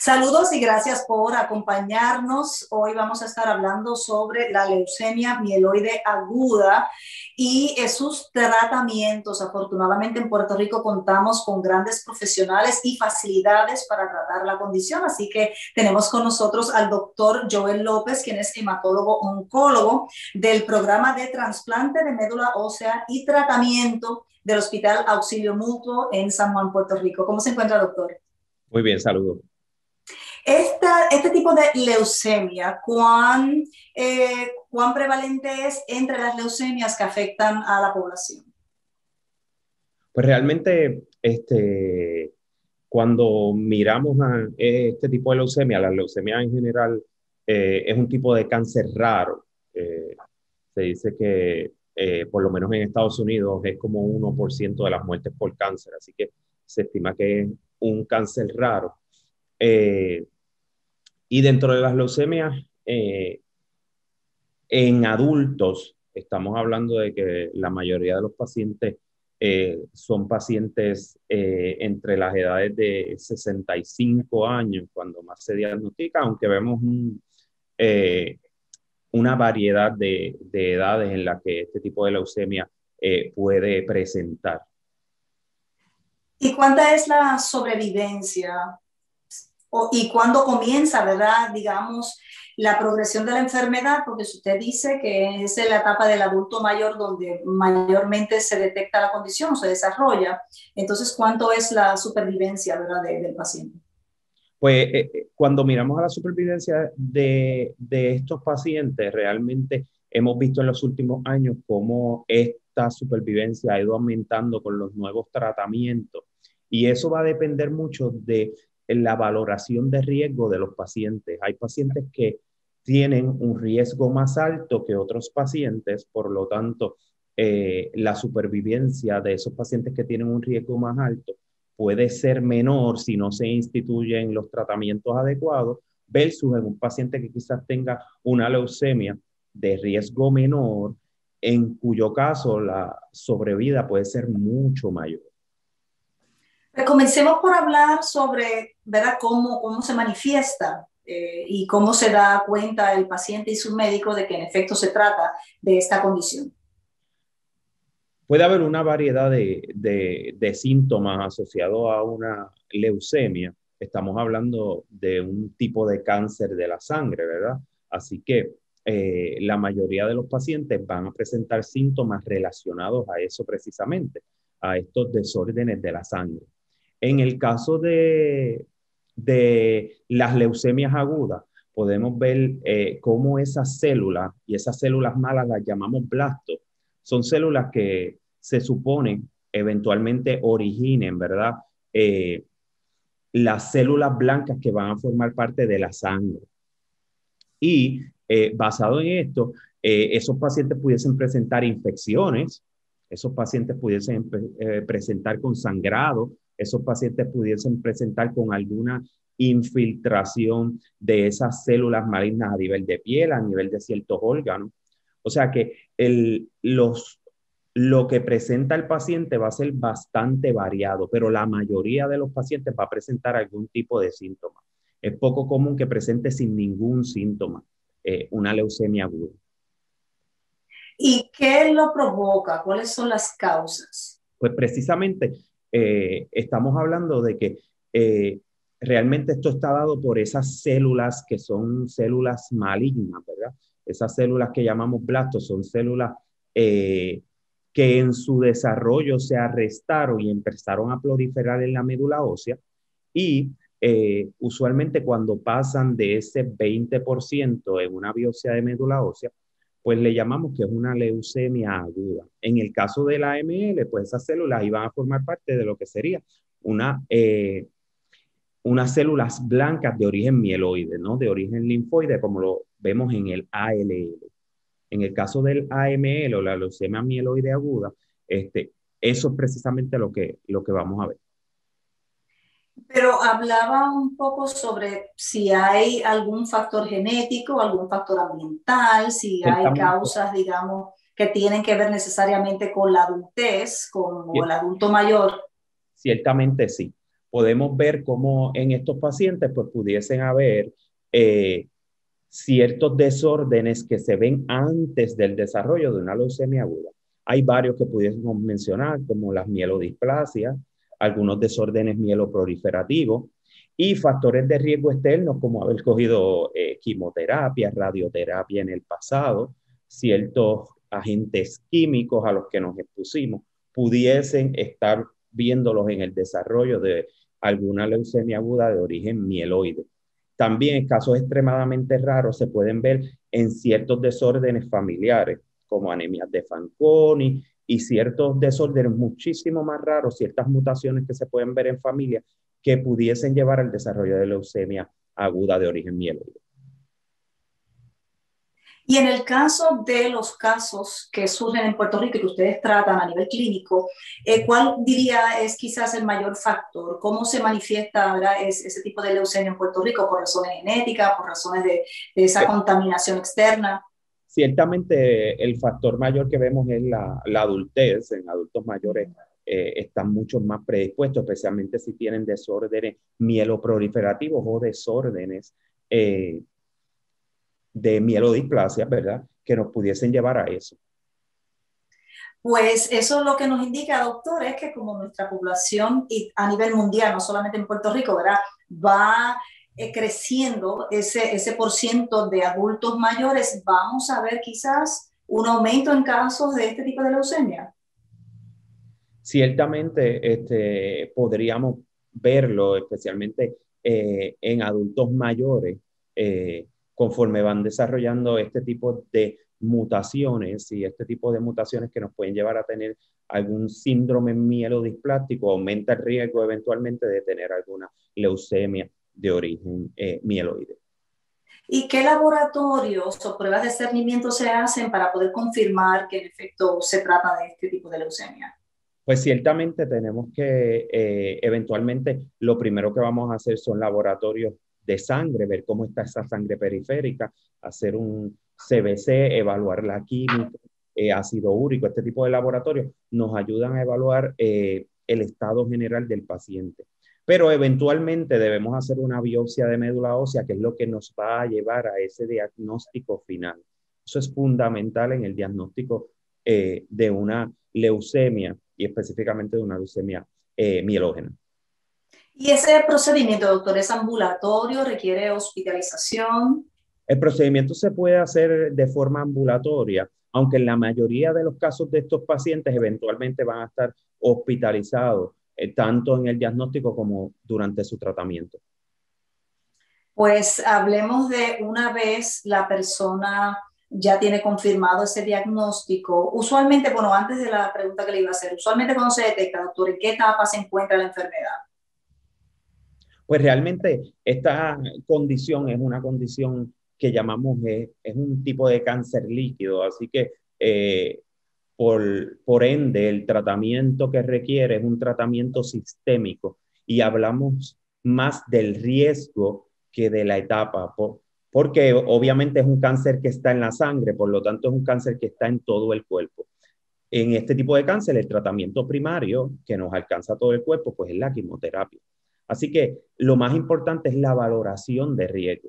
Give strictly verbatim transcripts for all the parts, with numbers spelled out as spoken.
Saludos y gracias por acompañarnos. Hoy vamos a estar hablando sobre la leucemia mieloide aguda y sus tratamientos. Afortunadamente en Puerto Rico contamos con grandes profesionales y facilidades para tratar la condición, así que tenemos con nosotros al doctor Joel López, quien es hematólogo oncólogo del programa de trasplante de médula ósea y tratamiento del Hospital Auxilio Mutuo en San Juan, Puerto Rico. ¿Cómo se encuentra, doctor? Muy bien, saludos. Esta, este tipo de leucemia, ¿cuán, eh, ¿cuán prevalente es entre las leucemias que afectan a la población? Pues realmente, este, cuando miramos a este tipo de leucemia, la leucemia en general eh, es un tipo de cáncer raro. Eh, se dice que eh, por lo menos en Estados Unidos es como uno por ciento de las muertes por cáncer, así que se estima que es un cáncer raro. Eh, y dentro de las leucemias, eh, en adultos, estamos hablando de que la mayoría de los pacientes eh, son pacientes eh, entre las edades de sesenta y cinco años, cuando más se diagnostica, aunque vemos un, eh, una variedad de, de edades en las que este tipo de leucemia eh, puede presentar. ¿Y cuánta es la sobrevivencia? O, ¿Y cuándo comienza, verdad, digamos, la progresión de la enfermedad? Porque si usted dice que es en la etapa del adulto mayor donde mayormente se detecta la condición o se desarrolla, entonces, ¿cuánto es la supervivencia, verdad, de, del paciente? Pues eh, cuando miramos a la supervivencia de, de estos pacientes, realmente hemos visto en los últimos años cómo esta supervivencia ha ido aumentando con los nuevos tratamientos. Y eso va a depender mucho de la valoración de riesgo de los pacientes. Hay pacientes que tienen un riesgo más alto que otros pacientes, por lo tanto, eh, la supervivencia de esos pacientes que tienen un riesgo más alto puede ser menor si no se instituyen los tratamientos adecuados, versus en un paciente que quizás tenga una leucemia de riesgo menor, en cuyo caso la sobrevida puede ser mucho mayor. Pero comencemos por hablar sobre, ¿verdad?, cómo, cómo se manifiesta eh, y cómo se da cuenta el paciente y su médico de que en efecto se trata de esta condición. Puede haber una variedad de, de, de síntomas asociados a una leucemia. Estamos hablando de un tipo de cáncer de la sangre, ¿verdad? Así que eh, la mayoría de los pacientes van a presentar síntomas relacionados a eso precisamente, a estos desórdenes de la sangre. En el caso de, de las leucemias agudas, podemos ver eh, cómo esas células, y esas células malas las llamamos blastos, son células que se supone eventualmente originen, ¿verdad? Eh, las células blancas que van a formar parte de la sangre. Y eh, basado en esto, eh, esos pacientes pudiesen presentar infecciones, esos pacientes pudiesen eh, presentar con sangrado, esos pacientes pudiesen presentar con alguna infiltración de esas células malignas a nivel de piel, a nivel de ciertos órganos. O sea que el, los, lo que presenta el paciente va a ser bastante variado, pero la mayoría de los pacientes va a presentar algún tipo de síntoma. Es poco común que presente sin ningún síntoma eh, una leucemia aguda. ¿Y qué lo provoca? ¿Cuáles son las causas? Pues precisamente eh, estamos hablando de que eh, realmente esto está dado por esas células que son células malignas, ¿verdad? Esas células que llamamos blastos son células eh, que en su desarrollo se arrestaron y empezaron a proliferar en la médula ósea y eh, usualmente cuando pasan de ese veinte por ciento en una biopsia de médula ósea, pues le llamamos que es una leucemia aguda. En el caso de la A M L, pues esas células iban a formar parte de lo que sería una, eh, unas células blancas de origen mieloide, ¿no? De origen linfoide, como lo vemos en el A L L. En el caso del A M L o la leucemia mieloide aguda, este, eso es precisamente lo que, lo que vamos a ver. Pero hablaba un poco sobre si hay algún factor genético, algún factor ambiental, si hay Ciertamente, causas, digamos, que tienen que ver necesariamente con la adultez, como el cier- adulto mayor. ciertamente sí. podemos ver cómo en estos pacientes pues pudiesen haber eh, ciertos desórdenes que se ven antes del desarrollo de una leucemia aguda. Hay varios que pudiésemos mencionar, como las mielodisplasias, algunos desórdenes mieloproliferativos y factores de riesgo externos, como haber cogido eh, quimioterapia, radioterapia en el pasado, ciertos agentes químicos a los que nos expusimos, pudiesen estar viéndolos en el desarrollo de alguna leucemia aguda de origen mieloide. También en casos extremadamente raros se pueden ver en ciertos desórdenes familiares, como anemias de Fanconi y ciertos desórdenes muchísimo más raros, ciertas mutaciones que se pueden ver en familia que pudiesen llevar al desarrollo de leucemia aguda de origen mieloide. Y en el caso de los casos que surgen en Puerto Rico y que ustedes tratan a nivel clínico, eh, ¿cuál diría es quizás el mayor factor? ¿Cómo se manifiesta ahora es, ese tipo de leucemia en Puerto Rico? ¿Por razones genéticas, por razones de, de esa contaminación externa? Ciertamente el factor mayor que vemos es la, la adultez. En adultos mayores eh, están mucho más predispuestos, especialmente si tienen desórdenes mieloproliferativos o desórdenes eh, de mielodisplasia, ¿verdad? Que nos pudiesen llevar a eso. Pues eso lo que nos indica, doctor, es que como nuestra población y a nivel mundial, no solamente en Puerto Rico, ¿verdad? Va eh, creciendo ese, ese por ciento de adultos mayores, vamos a ver quizás un aumento en casos de este tipo de leucemia. Ciertamente este, podríamos verlo, especialmente eh, en adultos mayores, eh, conforme van desarrollando este tipo de mutaciones y este tipo de mutaciones que nos pueden llevar a tener algún síndrome mielodisplástico, aumenta el riesgo eventualmente de tener alguna leucemia de origen eh, mieloide. ¿Y qué laboratorios o pruebas de cernimiento se hacen para poder confirmar que en efecto se trata de este tipo de leucemia? Pues ciertamente tenemos que, eh, eventualmente, lo primero que vamos a hacer son laboratorios de sangre, ver cómo está esa sangre periférica, hacer un C B C, evaluar la química, eh, ácido úrico, este tipo de laboratorios nos ayudan a evaluar eh, el estado general del paciente. Pero eventualmente debemos hacer una biopsia de médula ósea, que es lo que nos va a llevar a ese diagnóstico final. Eso es fundamental en el diagnóstico eh, de una leucemia y específicamente de una leucemia eh, mielógena. ¿Y ese procedimiento, doctor, es ambulatorio, requiere hospitalización? El procedimiento se puede hacer de forma ambulatoria, aunque en la mayoría de los casos de estos pacientes eventualmente van a estar hospitalizados, eh, tanto en el diagnóstico como durante su tratamiento. Pues hablemos de una vez la persona ya tiene confirmado ese diagnóstico. Usualmente, bueno, antes de la pregunta que le iba a hacer, usualmente cuando se detecta, doctor, ¿en qué etapa se encuentra la enfermedad? Pues realmente esta condición es una condición que llamamos, eh, es un tipo de cáncer líquido, así que eh, por, por ende el tratamiento que requiere es un tratamiento sistémico y hablamos más del riesgo que de la etapa, por, porque obviamente es un cáncer que está en la sangre, por lo tanto es un cáncer que está en todo el cuerpo. En este tipo de cáncer, el tratamiento primario que nos alcanza todo el cuerpo, pues es la quimioterapia. Así que lo más importante es la valoración de riesgo.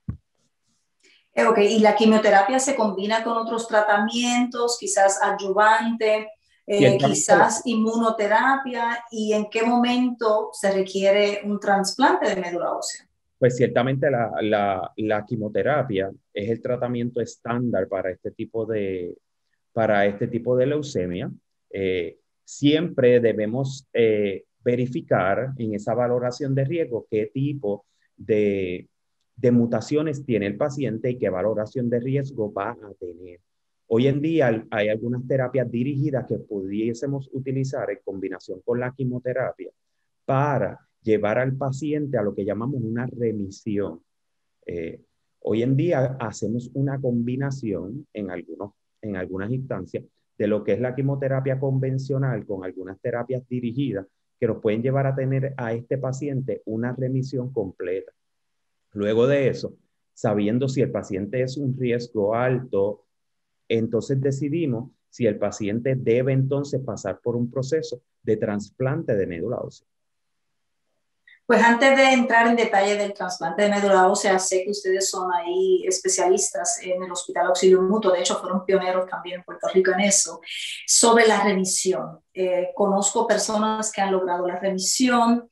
Eh, ok, ¿y la quimioterapia se combina con otros tratamientos, quizás adyuvante, eh, Ciertamente, quizás inmunoterapia? ¿Y en qué momento se requiere un trasplante de médula ósea? pues ciertamente la, la, la quimioterapia es el tratamiento estándar para este tipo de, para este tipo de leucemia. Eh, siempre debemos eh, verificar en esa valoración de riesgo qué tipo de, de mutaciones tiene el paciente y qué valoración de riesgo va a tener. Hoy en día hay algunas terapias dirigidas que pudiésemos utilizar en combinación con la quimioterapia para llevar al paciente a lo que llamamos una remisión. Eh, hoy en día hacemos una combinación en, algunos, en algunas instancias de lo que es la quimioterapia convencional con algunas terapias dirigidas que nos pueden llevar a tener a este paciente una remisión completa. Luego de eso, sabiendo si el paciente es un riesgo alto, entonces decidimos si el paciente debe entonces pasar por un proceso de trasplante de médula ósea. Pues antes de entrar en detalle del trasplante de médula ósea, sé que ustedes son ahí especialistas en el Hospital Auxilio Mutuo, de hecho fueron pioneros también en Puerto Rico en eso, sobre la remisión. Eh, conozco personas que han logrado la remisión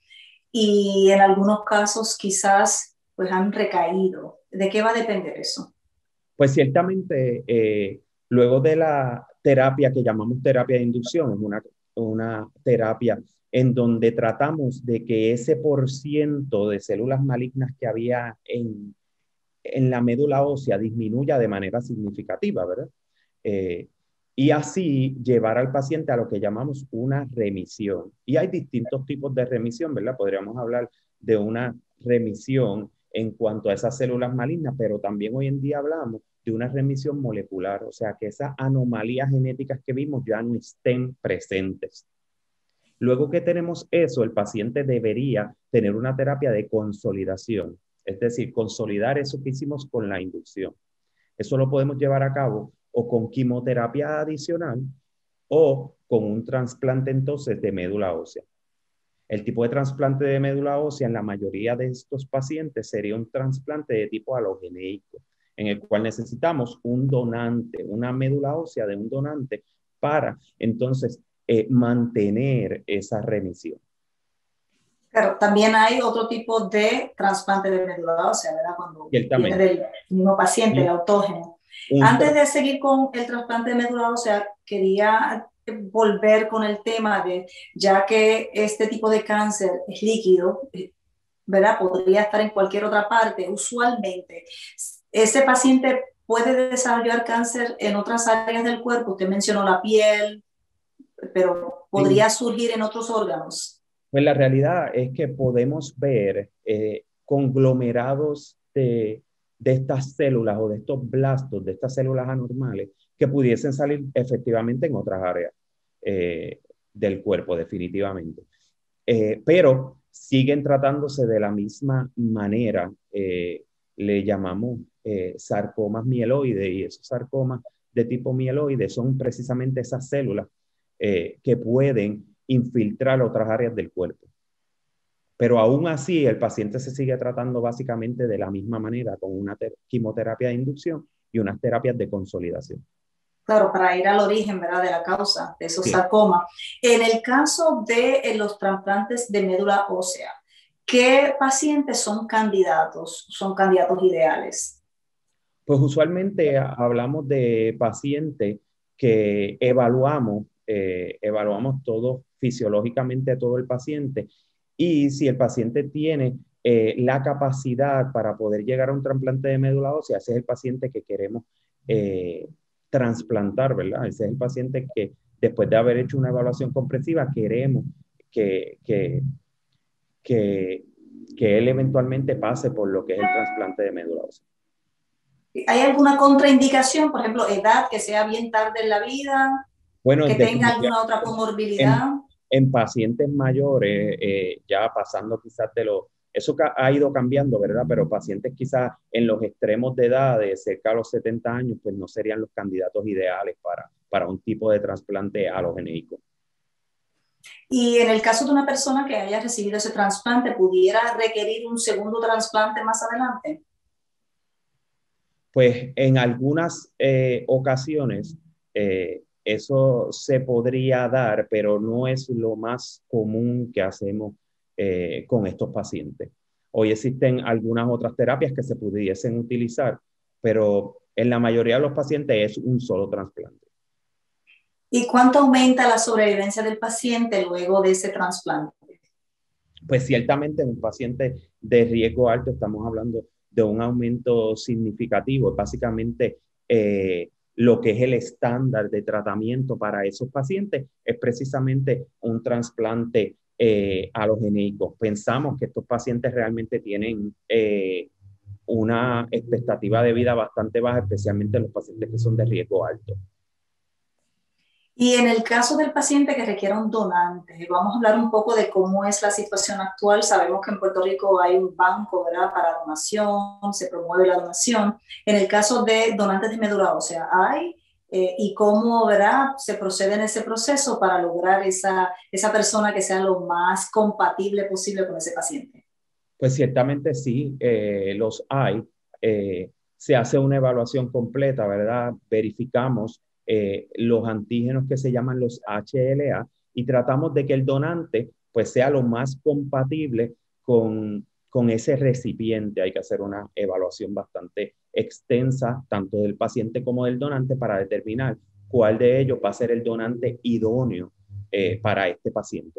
y en algunos casos quizás pues han recaído. ¿De qué va a depender eso? Pues ciertamente, eh, luego de la terapia que llamamos terapia de inducción, es una, una terapia en donde tratamos de que ese por ciento de células malignas que había en, en la médula ósea disminuya de manera significativa, ¿verdad? Eh, y así llevar al paciente a lo que llamamos una remisión. Y hay distintos tipos de remisión, ¿verdad? Podríamos hablar de una remisión en cuanto a esas células malignas, pero también hoy en día hablamos de una remisión molecular, o sea, que esas anomalías genéticas que vimos ya no estén presentes. Luego que tenemos eso, el paciente debería tener una terapia de consolidación, es decir, consolidar eso que hicimos con la inducción. Eso lo podemos llevar a cabo o con quimioterapia adicional o con un trasplante entonces de médula ósea. El tipo de trasplante de médula ósea en la mayoría de estos pacientes sería un trasplante de tipo alogeneico, en el cual necesitamos un donante, una médula ósea de un donante para entonces eh, mantener esa remisión. Claro, también hay otro tipo de trasplante de médula ósea, ¿verdad? Cuando viene Ciertamente. del mismo paciente, el Un, autógeno. un Antes de seguir con el trasplante de médula ósea, quería volver con el tema de, ya que este tipo de cáncer es líquido, ¿verdad? Podría estar en cualquier otra parte. Usualmente, ese paciente puede desarrollar cáncer en otras áreas del cuerpo. Usted mencionó la piel, pero sí, podría surgir en otros órganos. pues la realidad es que podemos ver eh, conglomerados de, de estas células o de estos blastos, de estas células anormales, que pudiesen salir efectivamente en otras áreas eh, del cuerpo, definitivamente. Eh, pero siguen tratándose de la misma manera. Eh, le llamamos eh, sarcomas mieloides, y esos sarcomas de tipo mieloide son precisamente esas células eh, que pueden infiltrar otras áreas del cuerpo. Pero aún así, el paciente se sigue tratando básicamente de la misma manera, con una quimioterapia de inducción y unas terapias de consolidación. Claro, para ir al origen, ¿verdad? De la causa de esos Sí. sarcomas. En el caso de eh, los trasplantes de médula ósea, ¿qué pacientes son candidatos, son candidatos ideales? Pues usualmente hablamos de pacientes que evaluamos, eh, evaluamos todo fisiológicamente todo el paciente, y si el paciente tiene eh, la capacidad para poder llegar a un trasplante de médula ósea, ese es el paciente que queremos eh, trasplantar, ¿verdad? Ese es el paciente que después de haber hecho una evaluación comprensiva queremos que, que, que, que él eventualmente pase por lo que es el trasplante de médula ósea. ¿Hay alguna contraindicación, por ejemplo, edad, que sea bien tarde en la vida, Bueno, que tenga definitivamente alguna otra comorbilidad? en, en pacientes mayores, eh, ya pasando quizás de los, eso ha ido cambiando, ¿verdad? Pero pacientes quizás en los extremos de edad, de cerca a los setenta años, pues no serían los candidatos ideales para, para un tipo de trasplante alogeneico. Y en el caso de una persona que haya recibido ese trasplante, ¿pudiera requerir un segundo trasplante más adelante? Pues en algunas eh, ocasiones eh, eso se podría dar, pero no es lo más común que hacemos eh, con estos pacientes. Hoy existen algunas otras terapias que se pudiesen utilizar, pero en la mayoría de los pacientes es un solo trasplante. ¿Y cuánto aumenta la sobrevivencia del paciente luego de ese trasplante? Pues ciertamente en un paciente de riesgo alto estamos hablando de un aumento significativo. Básicamente, eh, lo que es el estándar de tratamiento para esos pacientes es precisamente un trasplante eh, alogeneico. Pensamos que estos pacientes realmente tienen eh, una expectativa de vida bastante baja, especialmente los pacientes que son de riesgo alto. Y en el caso del paciente que requiera un donante, vamos a hablar un poco de cómo es la situación actual. Sabemos que en Puerto Rico hay un banco, ¿verdad?, para donación, se promueve la donación. En el caso de donantes de médula ósea, ¿hay? Eh, ¿Y cómo, verdad, se procede en ese proceso para lograr esa, esa persona que sea lo más compatible posible con ese paciente? Pues ciertamente sí, eh, los hay. Eh, Se hace una evaluación completa, ¿verdad? Verificamos eh, los antígenos que se llaman los H L A y tratamos de que el donante pues sea lo más compatible con, con ese recipiente. Hay que hacer una evaluación bastante extensa, tanto del paciente como del donante, para determinar cuál de ellos va a ser el donante idóneo eh, para este paciente.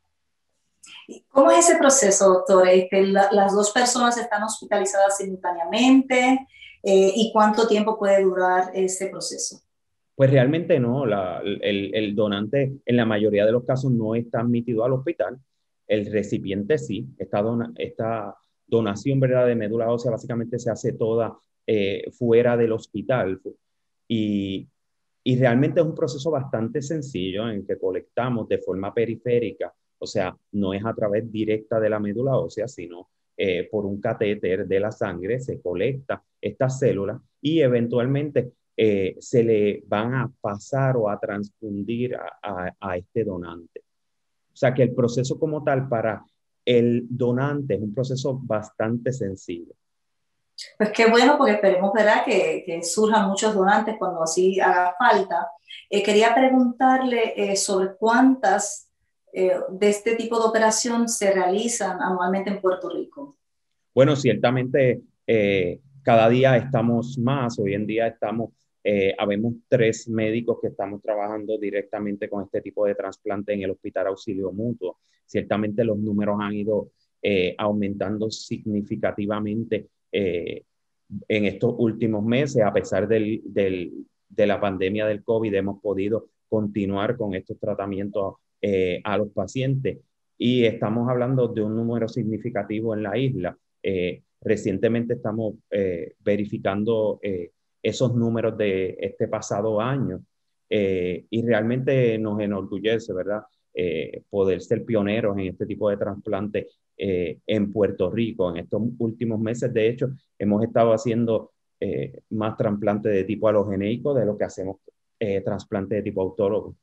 ¿Cómo es ese proceso, doctor? Este, la, las dos personas están hospitalizadas simultáneamente, eh, ¿y cuánto tiempo puede durar ese proceso? Pues realmente no, la, el, el donante en la mayoría de los casos no está admitido al hospital, el recipiente sí, esta, dona, esta donación, ¿verdad?, de médula ósea básicamente se hace toda eh, fuera del hospital y, y realmente es un proceso bastante sencillo en que colectamos de forma periférica, o sea, no es a través directa de la médula ósea, sino eh, por un catéter de la sangre, se colecta estas células y eventualmente eh, se le van a pasar o a transfundir a, a, a este donante. O sea que el proceso como tal para el donante es un proceso bastante sencillo. Pues qué bueno, porque esperemos, ¿verdad?, que, que surjan muchos donantes cuando así haga falta. Eh, quería preguntarle eh, sobre cuántas eh, de este tipo de operación se realizan anualmente en Puerto Rico. Bueno, ciertamente eh, cada día estamos más, hoy en día estamos, eh, habemos tres médicos que estamos trabajando directamente con este tipo de trasplante en el Hospital Auxilio Mutuo. Ciertamente los números han ido eh, aumentando significativamente eh, en estos últimos meses, a pesar del, del, de la pandemia del COVID, hemos podido continuar con estos tratamientos eh, a los pacientes y estamos hablando de un número significativo en la isla. Eh, recientemente estamos eh, verificando eh, esos números de este pasado año eh, y realmente nos enorgullece, ¿verdad? Eh, poder ser pioneros en este tipo de trasplante eh, en Puerto Rico. En estos últimos meses, de hecho, hemos estado haciendo eh, más trasplantes de tipo alogeneico de lo que hacemos eh, trasplantes de tipo autólogo.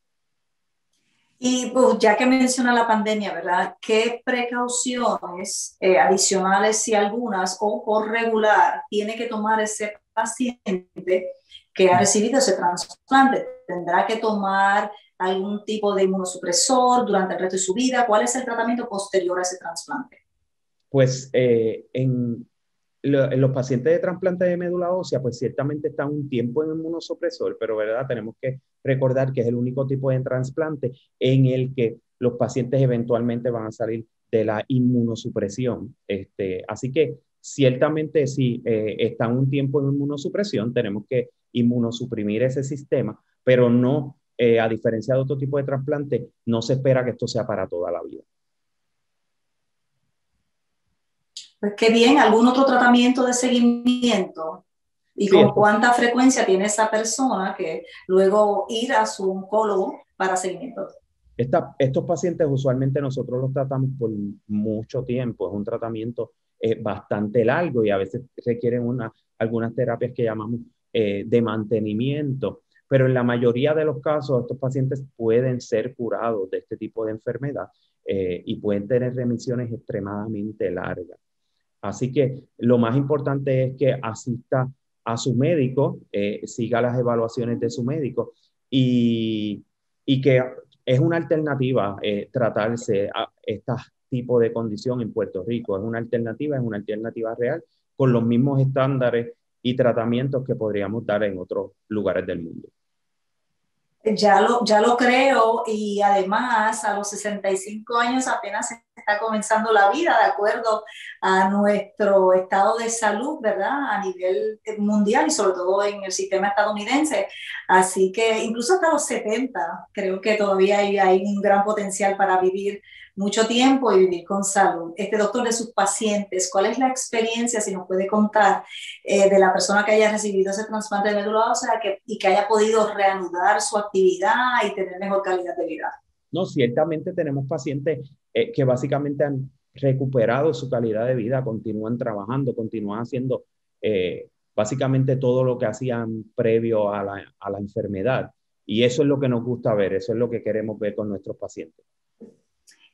Y pues, ya que menciona la pandemia, ¿verdad? ¿Qué precauciones eh, adicionales, si algunas, o por regular, tiene que tomar ese paciente que ha recibido ese trasplante? ¿Tendrá que tomar algún tipo de inmunosupresor durante el resto de su vida? ¿Cuál es el tratamiento posterior a ese trasplante? Pues eh, en, lo, en los pacientes de trasplante de médula ósea, pues ciertamente están un tiempo en inmunosupresor, pero verdad, tenemos que recordar que es el único tipo de trasplante en el que los pacientes eventualmente van a salir de la inmunosupresión. Este, así que ciertamente si eh, están un tiempo en inmunosupresión, tenemos que inmunosuprimir ese sistema, pero no, eh, a diferencia de otro tipo de trasplante, no se espera que esto sea para toda la vida. Pues qué bien, ¿algún otro tratamiento de seguimiento? ¿Y Sí, con esto, cuánta frecuencia tiene esa persona que luego ir a su oncólogo para seguimiento? Esta, estos pacientes usualmente nosotros los tratamos por mucho tiempo, es un tratamiento eh, bastante largo y a veces requieren una, algunas terapias que llamamos eh, de mantenimiento, pero en la mayoría de los casos estos pacientes pueden ser curados de este tipo de enfermedad eh, y pueden tener remisiones extremadamente largas. Así que lo más importante es que asista a su médico, eh, siga las evaluaciones de su médico y, y que es una alternativa eh, tratarse a este tipo de condición en Puerto Rico. Es una alternativa, es una alternativa real con los mismos estándares y tratamientos que podríamos dar en otros lugares del mundo. Ya lo, ya lo creo, y además a los sesenta y cinco años apenas está comenzando la vida de acuerdo a nuestro estado de salud, ¿verdad? A nivel mundial y sobre todo en el sistema estadounidense. Así que incluso hasta los setenta creo que todavía hay, hay un gran potencial para vivir mucho tiempo y vivir con salud. Este doctor, de sus pacientes, ¿cuál es la experiencia, si nos puede contar, eh, de la persona que haya recibido ese trasplante de médula ósea que, y que haya podido reanudar su actividad y tener mejor calidad de vida? No, ciertamente tenemos pacientes eh, que básicamente han recuperado su calidad de vida, continúan trabajando, continúan haciendo eh, básicamente todo lo que hacían previo a la, a la enfermedad. Y eso es lo que nos gusta ver, eso es lo que queremos ver con nuestros pacientes.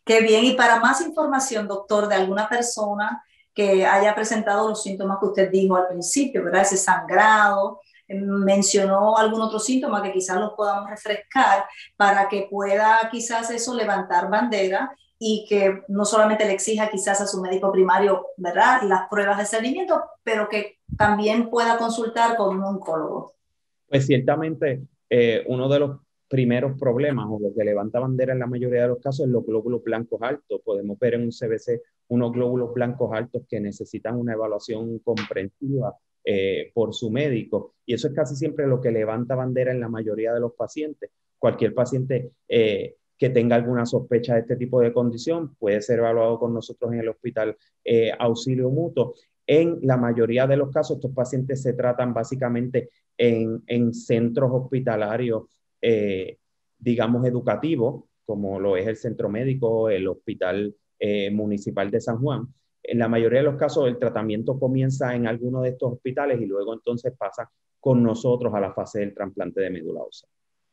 Qué bien. Y para más información, doctor, de alguna persona que haya presentado los síntomas que usted dijo al principio, ¿verdad? Ese sangrado, eh, mencionó algún otro síntoma que quizás los podamos refrescar para que pueda quizás eso levantar bandera y que no solamente le exija quizás a su médico primario, ¿verdad?, las pruebas de seguimiento, pero que también pueda consultar con un oncólogo. Pues ciertamente eh, uno de los primeros problemas o lo que levanta bandera en la mayoría de los casos es los glóbulos blancos altos. Podemos ver en un C B C unos glóbulos blancos altos que necesitan una evaluación comprensiva eh, por su médico, y eso es casi siempre lo que levanta bandera en la mayoría de los pacientes. Cualquier paciente eh, que tenga alguna sospecha de este tipo de condición puede ser evaluado con nosotros en el hospital eh, Auxilio Mutuo. En la mayoría de los casos, estos pacientes se tratan básicamente en, en centros hospitalarios, eh, digamos, educativos, como lo es el Centro Médico, el Hospital eh, Municipal de San Juan. En la mayoría de los casos, el tratamiento comienza en alguno de estos hospitales y luego entonces pasa con nosotros a la fase del trasplante de médula ósea.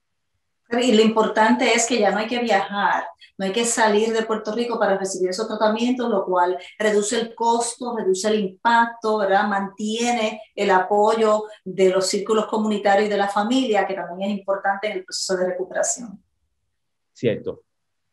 Y lo importante es que ya no hay que viajar, no hay que salir de Puerto Rico para recibir esos tratamientos, lo cual reduce el costo, reduce el impacto, ¿verdad? Mantiene el apoyo de los círculos comunitarios y de la familia, que también es importante en el proceso de recuperación. Cierto.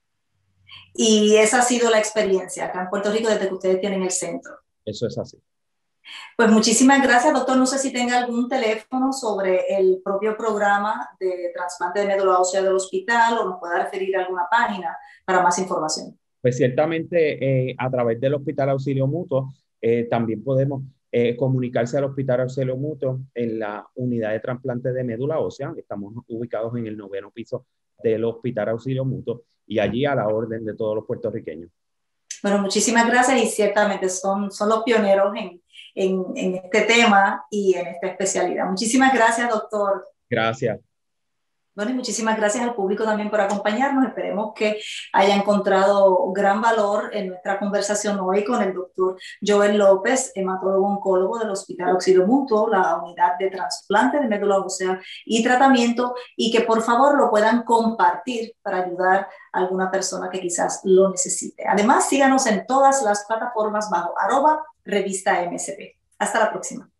Y esa ha sido la experiencia acá en Puerto Rico desde que ustedes tienen el centro. Eso es así. Pues muchísimas gracias, doctor. No sé si tenga algún teléfono sobre el propio programa de trasplante de médula ósea del hospital o nos pueda referir a alguna página para más información. Pues ciertamente eh, a través del Hospital Auxilio Mutuo eh, también podemos eh, comunicarse al Hospital Auxilio Mutuo en la unidad de trasplante de médula ósea. Estamos ubicados en el noveno piso del Hospital Auxilio Mutuo y allí a la orden de todos los puertorriqueños. Bueno, muchísimas gracias y ciertamente son, son los pioneros en, en, en este tema y en esta especialidad. Muchísimas gracias, doctor. Gracias. Bueno, y muchísimas gracias al público también por acompañarnos. Esperemos que haya encontrado gran valor en nuestra conversación hoy con el doctor Joel López, hematólogo oncólogo del Hospital Auxilio Mutuo, la unidad de trasplante de médula ósea y tratamiento, y que por favor lo puedan compartir para ayudar a alguna persona que quizás lo necesite. Además, síganos en todas las plataformas bajo arroba revista M S P. Hasta la próxima.